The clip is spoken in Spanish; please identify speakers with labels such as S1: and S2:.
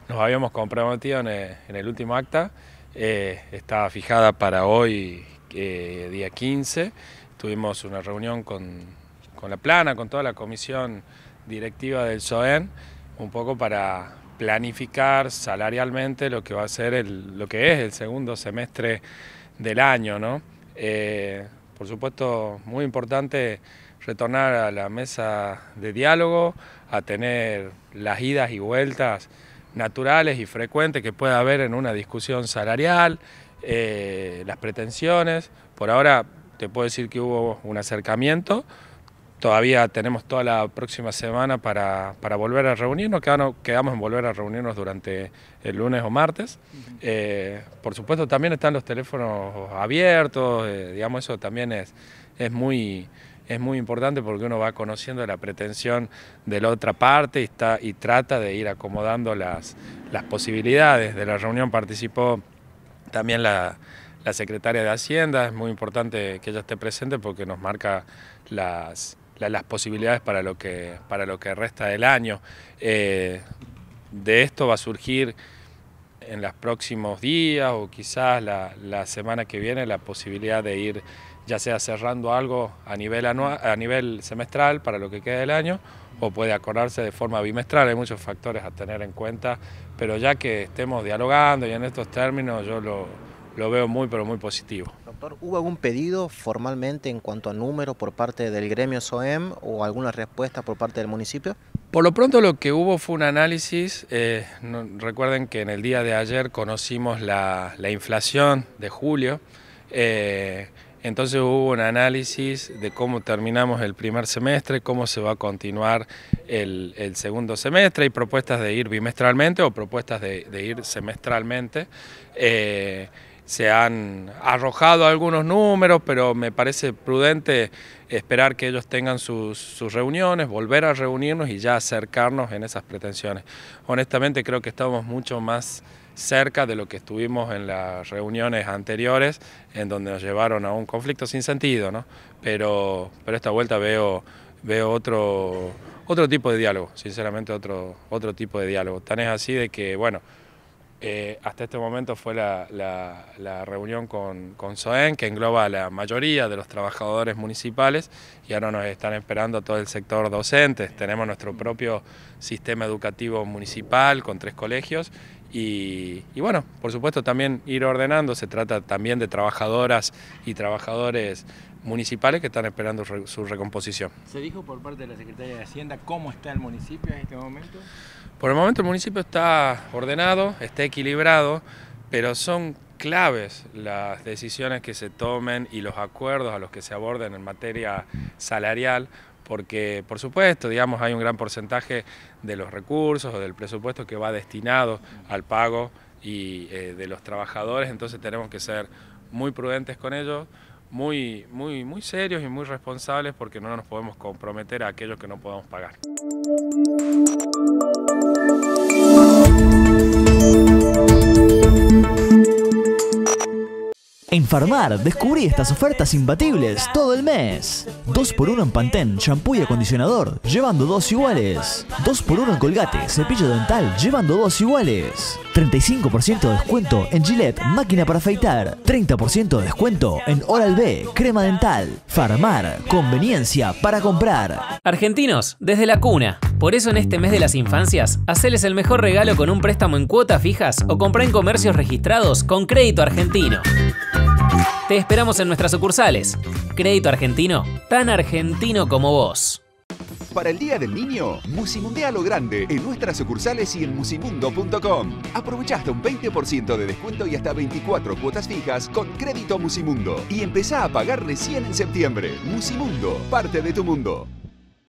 S1: nos habíamos comprometido en el último acta. Estaba fijada para hoy, día 15. Tuvimos una reunión con la plana, con toda la comisión directiva del SOEN, un poco para planificar salarialmente lo que va a ser lo que es el segundo semestre del año, ¿no? Por supuesto, muy importante retornar a la mesa de diálogo, a tener las idas y vueltas naturales y frecuentes que pueda haber en una discusión salarial, las pretensiones. Por ahora te puedo decir que hubo un acercamiento. Todavía tenemos toda la próxima semana para volver a reunirnos, quedamos en volver a reunirnos durante el lunes o martes. Por supuesto también están los teléfonos abiertos, digamos, eso también es muy importante porque uno va conociendo la pretensión de la otra parte y trata de ir acomodando las posibilidades. De la reunión participó también la secretaria de Hacienda. Es muy importante que ella esté presente porque nos marca las posibilidades para lo que resta del año. De esto va a surgir en los próximos días o quizás la semana que viene la posibilidad de ir ya sea cerrando algo a nivel semestral para lo que queda del año, o puede acordarse de forma bimestral. Hay muchos factores a tener en cuenta, pero ya que estemos dialogando y en estos términos, yo lo veo muy, pero muy positivo.
S2: Doctor, ¿hubo algún pedido formalmente en cuanto a número por parte del gremio SOEM o alguna respuesta por parte del municipio?
S1: Por lo pronto lo que hubo fue un análisis. Recuerden que en el día de ayer conocimos la inflación de julio. Entonces hubo un análisis de cómo terminamos el primer semestre, cómo se va a continuar el segundo semestre. Hay propuestas de ir bimestralmente o propuestas de ir semestralmente. Se han arrojado algunos números, pero me parece prudente esperar que ellos tengan sus reuniones, volver a reunirnos y ya acercarnos en esas pretensiones. Honestamente creo que estamos mucho más cerca de lo que estuvimos en las reuniones anteriores, en donde nos llevaron a un conflicto sin sentido, ¿no? Pero esta vuelta veo otro tipo de diálogo, sinceramente otro tipo de diálogo. Tan es así de que, bueno, hasta este momento fue la reunión con SOEN, que engloba a la mayoría de los trabajadores municipales, y ahora nos están esperando todo el sector docente. Tenemos nuestro propio sistema educativo municipal con 3 colegios y bueno, por supuesto también ir ordenando. Se trata también de trabajadoras y trabajadores municipales que están esperando su recomposición.
S3: ¿Se dijo por parte de la Secretaría de Hacienda cómo está el municipio en este momento?
S1: Por el momento el municipio está ordenado, está equilibrado, pero son claves las decisiones que se tomen y los acuerdos a los que se aborden en materia salarial, porque por supuesto, digamos, hay un gran porcentaje de los recursos o del presupuesto que va destinado al pago de los trabajadores. Entonces tenemos que ser muy prudentes con ellos, muy serios y muy responsables, porque no nos podemos comprometer a aquellos que no podamos pagar.
S4: En Farmar descubrí estas ofertas imbatibles todo el mes. 2x1 en Pantene, shampoo y acondicionador, llevando 2 iguales. 2x1 en Colgate, cepillo dental, llevando 2 iguales. 35% de descuento en Gillette, máquina para afeitar. 30% de descuento en Oral-B, crema dental. Farmar, conveniencia para comprar.
S5: Argentinos, desde la cuna. Por eso en este mes de las infancias, haceles el mejor regalo con un préstamo en cuotas fijas o comprá en comercios registrados con Crédito Argentino. Te esperamos en nuestras sucursales. Crédito Argentino, tan argentino como vos.
S6: Para el Día del Niño, Musimunde a lo grande en nuestras sucursales y en musimundo.com. Aprovecha hasta un 20% de descuento y hasta 24 cuotas fijas con Crédito Musimundo. Y empezá a pagar recién en septiembre. Musimundo, parte de tu mundo.